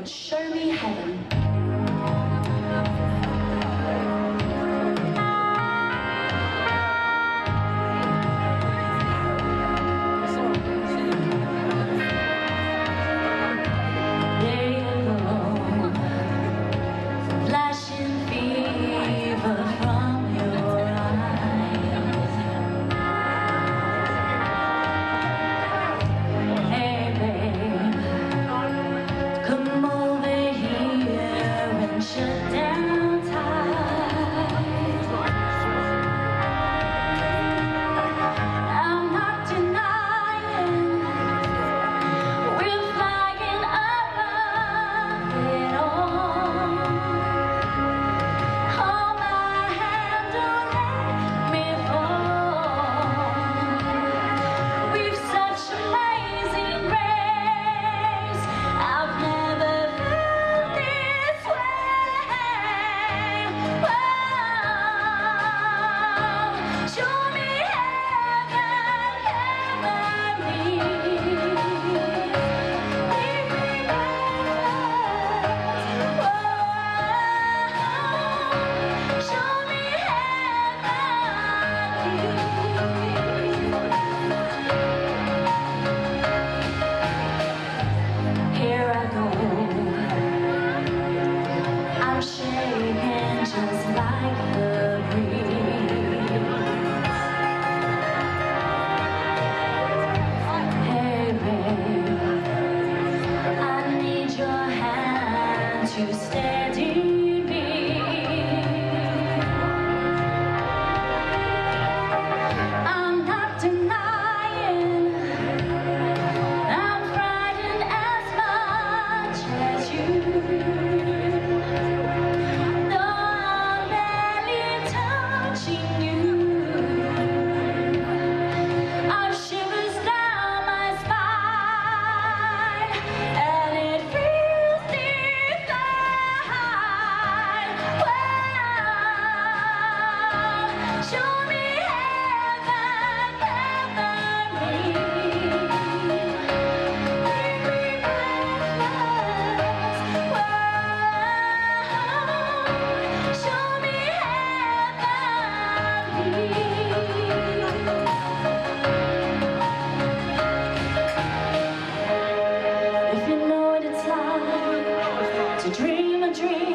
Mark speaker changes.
Speaker 1: called Show Me Heaven. To steady me, I'm not denying I'm frightened as much as you. Though I'm barely touching you, I shivers down my spine, and it feels deep. Show me heaven, heavenly. Make me breathless. Show me heavenly. If you know what it's like to dream a dream